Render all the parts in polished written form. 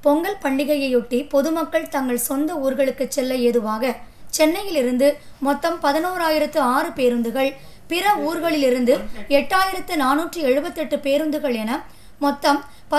பொங்கல் பண்டிகையையொட்டி பொதுமக்கள் தங்கள் சொந்த ஊர்களுக்கு செல்ல ஏதுவாக சென்னையிலிருந்து மொத்தம் 11,006 பேருந்துகள், பிற ஊர்களிலிருந்து 8,478 பேருந்துகள் என மொத்தம்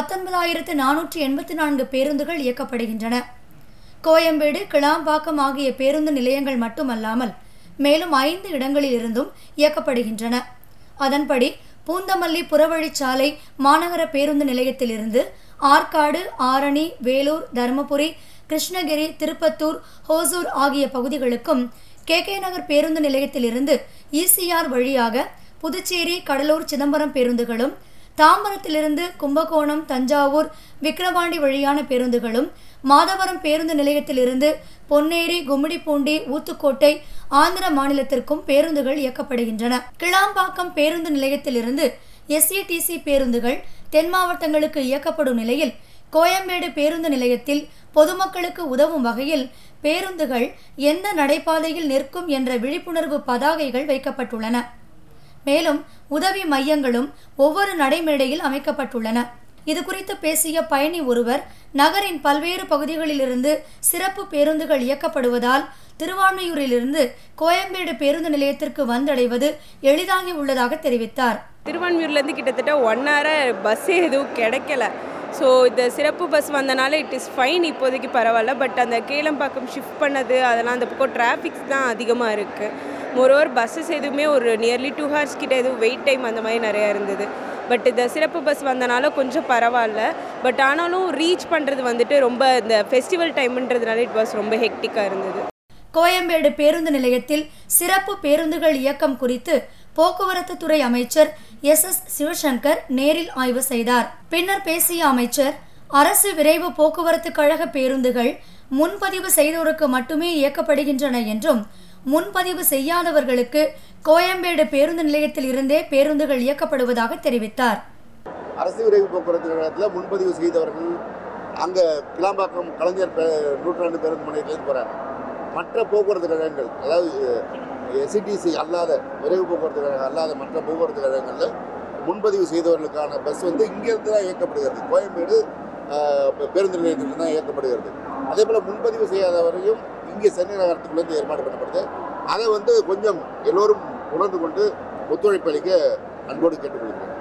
19,484 பேருந்துகள் இயக்கப்படுகின்றன. கோயம்பேடு, கிளாம்பாக்கம் ஆகிய பேருந்து நிலையங்கள் மட்டுமல்லாமல் மேலும் 5 இடங்களிலிருந்தும் இயக்கப்படுகின்றன. அதன்படி பூந்தமல்லி புறவழிச்சாலை மாநகர பேருந்து நிலையத்திலிருந்து ஆற்காடு, ஆரணி, வேலூர், தருமபுரி, கிருஷ்ணகிரி, திருப்பத்தூர், ஹோசூர் ஆகிய பகுதிகளுக்கும், KK நகர் பேருந்து நிலையத்திலிருந்து ECR வழியாக புதுச்சேரி, கடலூர், சிதம்பரம் பேருந்துகளும், தாம்பரத்திலிருந்து கும்பகோணம், தஞ்சாவூர், விக்கிரவாண்டி வழியான பேருந்துகளும், மாதவரம் பேருந்து நிலையத்திலிருந்து பொன்னேரி, கும்மிடிப்பூண்டி, ஊத்துக்கோட்டை ஆந்திர மாநிலத்திற்கும் பேருந்துகள் இயக்கப்படுகின்றன. கிளாம்பாக்கம் பேருந்து நிலையத்திலிருந்து SETC பேருந்துகள் தென் மாவட்டங்களுக்கு இயக்கப்படும் நிலையில், கோயம்பேடு பேருந்து நிலையத்தில் பொதுமக்களுக்கு உதவும் வகையில் பேருந்துகள் எந்த நடைபாதையில் நிற்கும் என்ற விழிப்புணர்வு பதாகைகள் வைக்கப்பட்டுள்ளன. மேலும் உதவி மையங்களும் ஒவ்வொரு நடைமேடையில் அமைக்கப்பட்டுள்ளன. இது குறித்து பேசிய பயணி ஒருவர், நகரின் பல்வேறு பகுதிகளிலிருந்து சிறப்பு பேருந்துகள் இயக்கப்படுவதால் திருவான்மியூரிலிருந்து கோயம்பேடு பேருந்து நிலையத்திற்கு வந்தடைவது எளிதாகி உள்ளதாக தெரிவித்தார். திருவான்மியூர்லேருந்து கிட்டத்தட்ட 1 hour பஸ்ஸே எதுவும் கிடைக்கல. ஸோ இந்த சிறப்பு பஸ் வந்தனால இட் இஸ் ஃபைன், இப்போதைக்கு பரவாயில்ல. பட் அந்த கேளம்பாக்கம் ஷிஃப்ட் பண்ணது அதெல்லாம் அந்த பக்கம் டிராஃபிக்ஸ் தான் அதிகமாக இருக்குது. மோரோவர் பஸ்ஸஸ் எதுவுமே ஒரு நியர்லி 2 hours கிட்ட எதுவும் வெயிட் டைம் அந்த மாதிரி நிறையா இருந்தது. பட் இந்த சிறப்பு பஸ் வந்தனால கொஞ்சம் பரவாயில்ல. பட் ஆனாலும் ரீச் பண்ணுறது வந்துட்டு ரொம்ப இந்த ஃபெஸ்டிவல் டைம்ன்றதுனால இட் வாஸ் ரொம்ப ஹெக்டிக்காக இருந்தது. கோயம்பேடு பேருந்து நிலையத்தில் சிறப்பு பேருந்துகள் இயக்கம் குறித்து போக்குவரத்து துறை அமைச்சர் SS சிவசங்கர் நேரில் ஆய்வு செய்தார். பின்னர் பேசிய அமைச்சர், அரசு விரைவு போக்குவரத்து கழக பேருந்துகள் முன்பதிவு செய்தோருக்கு மட்டுமே இயக்கப்படுகின்றன என்றும், முன்பதிவு செய்யாதவர்களுக்கு கோயம்பேடு பேருந்து நிலையத்தில் இருந்தே பேருந்துகள் இயக்கப்படுவதாக தெரிவித்தார். அரசு விரைவு போக்குவரத்து கழகத்தில் முன்பதிவு செய்தவர்கள் அங்கே கிளாம்பாக்கம் கலைஞர் 100 பேருந்து முனையத்திலேருந்து போகிறாங்க. மற்ற போக்குவரத்து கழகங்கள், அதாவது SETC அல்லாத விரைவு போக்குவரத்து கழகம் அல்லாத மற்ற போக்குவரத்து கழகங்களில் முன்பதிவு செய்தவர்களுக்கான பஸ் இங்கேருந்து தான் இயக்கப்படுகிறது. கோயம்பேடு பேருந்து நிலையத்திலிருந்து தான் இயக்கப்படுகிறது. அதே போல் முன்பதிவு செய்யாதவரையும் இங்கே சென்னை நகரத்துக்குள்ளேருந்து ஏற்பாடு பண்ணப்படுது. அதை கொஞ்சம் எல்லோரும் உணர்ந்து கொண்டு ஒத்துழைப்பு அளிக்க அன்போடு கேட்டுக்கொள்கிறேன்.